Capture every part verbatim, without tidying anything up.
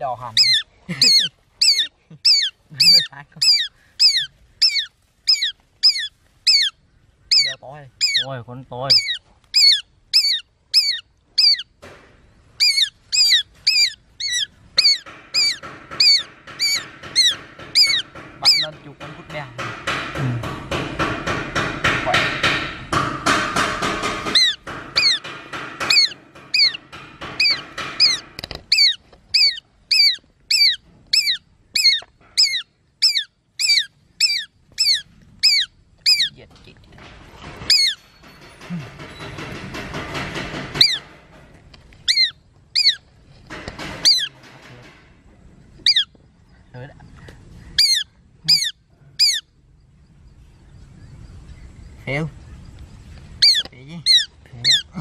đỏ hẳn. Đeo to này. Ôi con tôi. Bắt lên chụp con cút bèo. Ừ. Khỏe. Giật chị. Rồi đã. Phèo. Phèo gì? Phèo đó.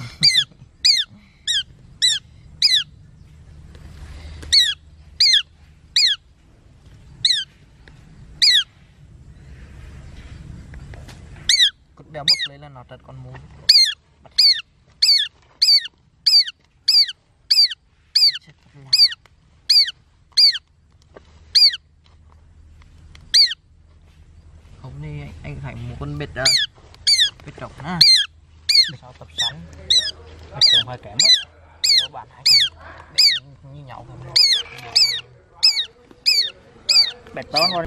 Cút đeo bốc lên là nó trật con mù. Hôm nay anh, anh phải một con bệt rồi. Bệt trống á. Sao tập sắn. Bệt trống hơi kém đó. Có bạn hai cái bệt như nhau không? Bệt to thôi.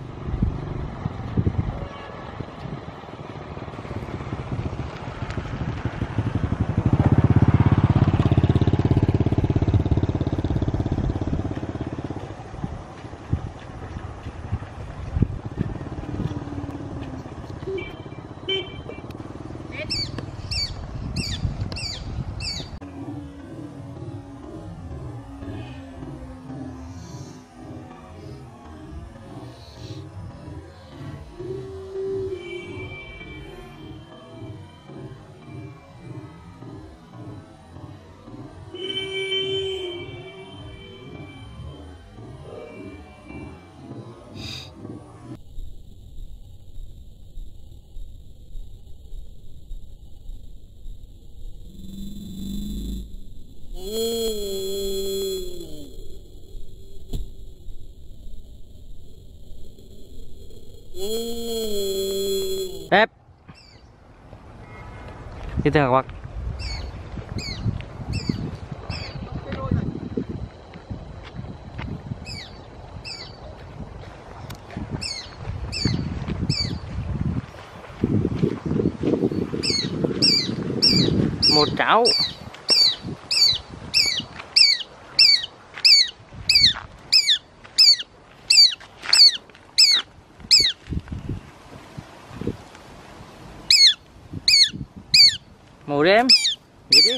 Tép. Tiếp theo các bạn. Một cháo. Màu đêm. Viết đi.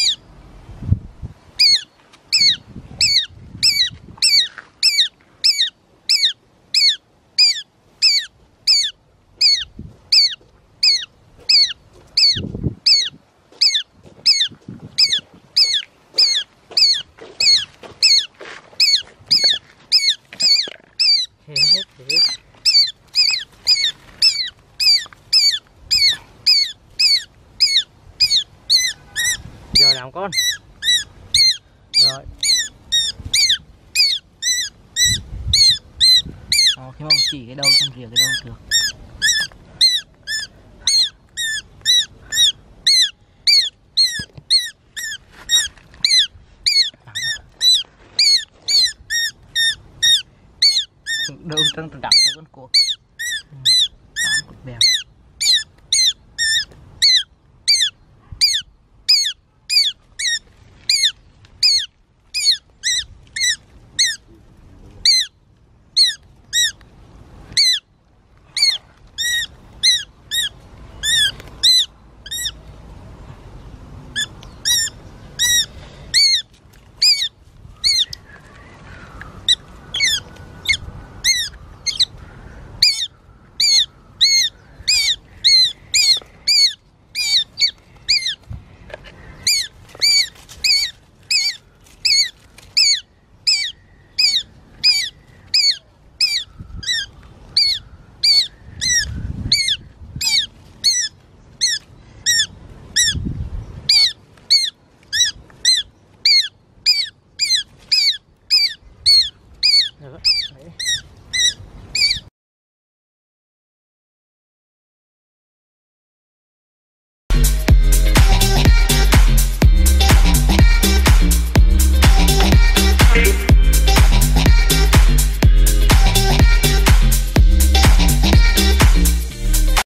Hết hết. Giờ làm con. Rồi. Ờ, khi mà chỉ cái đầu xong rìa cái đầu được. Đâu trong đẳng cho con cuộc.